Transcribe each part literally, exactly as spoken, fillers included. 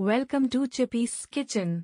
Welcome to Chippy's Kitchen.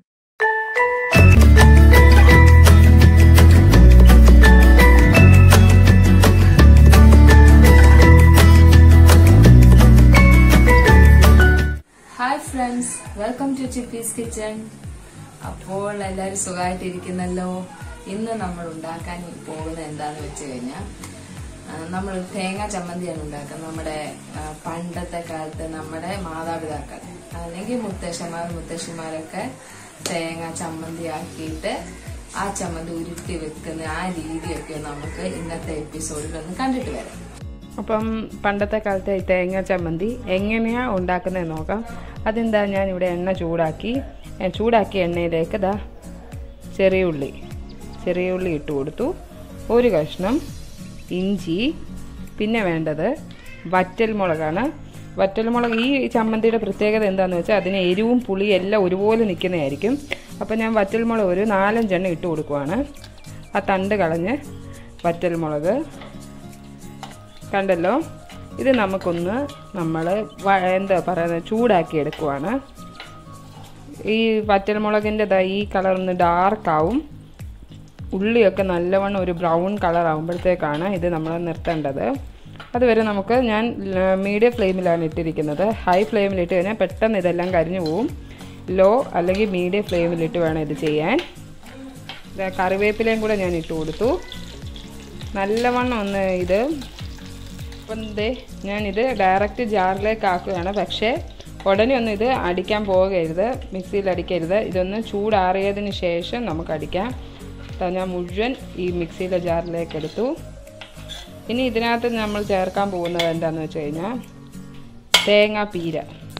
Hi friends, welcome to Chippy's Kitchen. അപ്പോൾ എല്ലാവരും സുഖമായിട്ടിരിക്കുന്നല്ലോ. ഇന്ന് നമ്മൾ ഉണ്ടാക്കാൻ പോകുന്നത് എന്താന്ന് വെച്ച് കഴിഞ്ഞാൽ നമ്മൾ തേങ്ങ ചമ്മന്തിയാണ് ഉണ്ടാക്കുന്നത്. നമ്മുടെ പണ്ടത്തെ കാലത്ത് നമ്മുടെ മാതാപിതാക്കൾ അല്ലെങ്കിൽ മുത്തശ്ശന്മാർ മുത്തശ്ശിമാരൊക്കെ തേങ്ങ ചമ്മന്തി ആക്കിയിട്ട് ആ ചമ്മന്തി ഉരുട്ടി വെക്കുന്ന ആ രീതിയൊക്കെ നമുക്ക് ഇന്നത്തെ എപ്പിസോഡിൽ ഒന്ന് കണ്ടിട്ട് വരാം. അപ്പം പണ്ടത്തെ കാലത്തെ തേങ്ങ ചമ്മന്തി എങ്ങനെയാണ് ഉണ്ടാക്കുന്നത് നോക്കാം. അതെന്താ, ഞാനിവിടെ എണ്ണ ചൂടാക്കി ചൂടാക്കിയ എണ്ണയിലേക്ക് ദാ ചെറിയ ഉള്ളി ചെറിയ ഉള്ളി ഇട്ട് കൊടുത്തു. ഒരു കഷ്ണം ഇഞ്ചി, പിന്നെ വേണ്ടത് വറ്റൽമുളകാണ്. വറ്റൽമുളക് ഈ ചമ്മന്തിയുടെ പ്രത്യേകത എന്താണെന്ന് വെച്ചാൽ അതിന് എരിവും പുളിയും എല്ലാം ഒരുപോലെ നിൽക്കുന്നതായിരിക്കും. അപ്പോൾ ഞാൻ വറ്റൽമുളക് ഒരു നാലഞ്ചെണ്ണം ഇട്ട് കൊടുക്കുവാണ്. ആ തണ്ട് കളഞ്ഞ് വറ്റൽമുളക് കണ്ടല്ലോ. ഇത് നമുക്കൊന്ന് നമ്മൾ എന്താ പറയുന്നത് ചൂടാക്കി എടുക്കുവാണ്. ഈ വറ്റൽമുളകിൻ്റെ ഈ കളറൊന്ന് ഡാർക്കാവും. ഉള്ളിയൊക്കെ നല്ലവണ്ണം ഒരു ബ്രൗൺ കളർ ആകുമ്പോഴത്തേക്കാണ് ഇത് നമ്മൾ നിർത്തേണ്ടത്. അതുവരെ നമുക്ക് ഞാൻ മീഡിയം ഫ്ലെയിമിലാണ് ഇട്ടിരിക്കുന്നത്. ഹൈ ഫ്ലെയിമിലിട്ട് കഴിഞ്ഞാൽ പെട്ടെന്ന് ഇതെല്ലാം കരിഞ്ഞു പോവും. ലോ അല്ലെങ്കിൽ മീഡിയം ഫ്ലെയിമിലിട്ട് വേണം ഇത് ചെയ്യാൻ. കറിവേപ്പിലയും കൂടെ ഞാൻ ഇട്ട് കൊടുത്തു. നല്ലവണ്ണം ഒന്ന് ഇത് അപ്പം ദേ ഞാനിത് ഡയറക്റ്റ് ജാറിലേക്ക് ആക്കുകയാണ്. പക്ഷേ ഉടനെ ഒന്നും ഇത് അടിക്കാൻ പോകരുത്, മിക്സിയിൽ അടിക്കരുത്. ഇതൊന്ന് ചൂടാറിയതിന് ശേഷം നമുക്ക് അടിക്കാം. ഞാൻ മുഴുവൻ ഈ മിക്സിയിലെ ജാറിലേക്ക് എടുത്തു. ഇനി ഇതിനകത്ത് നമ്മൾ ചേർക്കാൻ പോകുന്നത് എന്താണെന്ന് വെച്ച് കഴിഞ്ഞാൽ തേങ്ങാപ്പീര.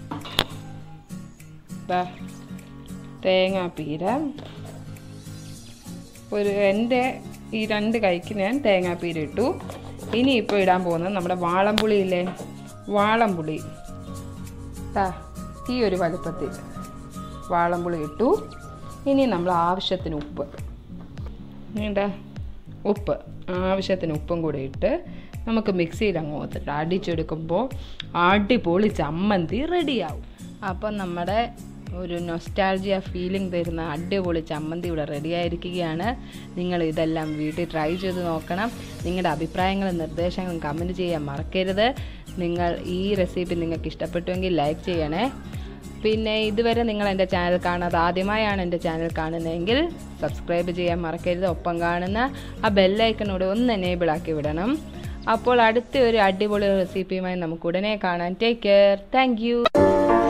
തേങ്ങാപ്പീര ഒരു എൻ്റെ ഈ രണ്ട് കൈക്ക് ഞാൻ തേങ്ങാപ്പീര ഇട്ടു. ഇനി ഇപ്പോൾ ഇടാൻ പോകുന്നത് നമ്മുടെ വാളംപുളിയില്ലേ, വാളംപുളി ഈ ഒരു വലുപ്പത്തിൽ വാളംപുളി ഇട്ടു. ഇനി നമ്മൾ ആവശ്യത്തിന് ഉപ്പ് എന്താ ഉപ്പ് ആവശ്യത്തിന് ഉപ്പും കൂടെ ഇട്ട് നമുക്ക് മിക്സിയിൽ അങ്ങ് ഒത്തിട്ട് അടിച്ചെടുക്കുമ്പോൾ അടിപൊളി ചമ്മന്തി റെഡിയാവും. അപ്പം നമ്മുടെ ഒരു നൊസ്റ്റാൾജിയ ഫീലിംഗ് തരുന്ന അടിപൊളി ചമ്മന്തി ഇവിടെ റെഡി ആയിരിക്കുകയാണ്. നിങ്ങൾ ഇതെല്ലാം വീട്ടിൽ ട്രൈ ചെയ്ത് നോക്കണം. നിങ്ങളുടെ അഭിപ്രായങ്ങളും നിർദ്ദേശങ്ങളും കമൻറ്റ് ചെയ്യാൻ മറക്കരുത്. നിങ്ങൾ ഈ റെസിപ്പി നിങ്ങൾക്ക് ഇഷ്ടപ്പെട്ടുവെങ്കിൽ ലൈക്ക് ചെയ്യണേ. പിന്നെ ഇതുവരെ നിങ്ങൾ എൻ്റെ ചാനൽ കാണാതെ ആദ്യമായാണ് എൻ്റെ ചാനൽ കാണുന്നതെങ്കിൽ സബ്സ്ക്രൈബ് ചെയ്യാൻ മറക്കരുത്. ഒപ്പം കാണുന്ന ആ ബെല്ലൈക്കനോട് ഒന്ന് എനേബിൾ ആക്കി വിടണം. അപ്പോൾ അടുത്ത ഒരു അടിപൊളി റെസിപ്പിയുമായി നമുക്ക് ഉടനെ കാണാം. Take care. Thank U.